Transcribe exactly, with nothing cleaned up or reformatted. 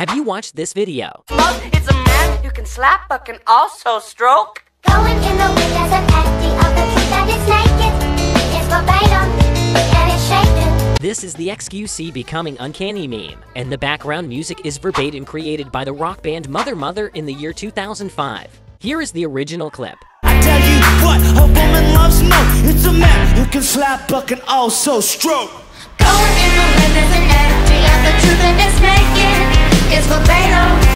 Have you watched this video? It's a man who can slap but can also stroke. Going in the wind as an empty of the truth that is naked. It's verbatim and it's shaken. This is the X Q C Becoming Uncanny meme, and the background music is verbatim created by the rock band Mother Mother in the year two thousand five. Here is the original clip. I tell you what, a woman loves more. It's a man who can slap but can also stroke. Going in the wind as an empty of the truth that is naked. It's verbatim.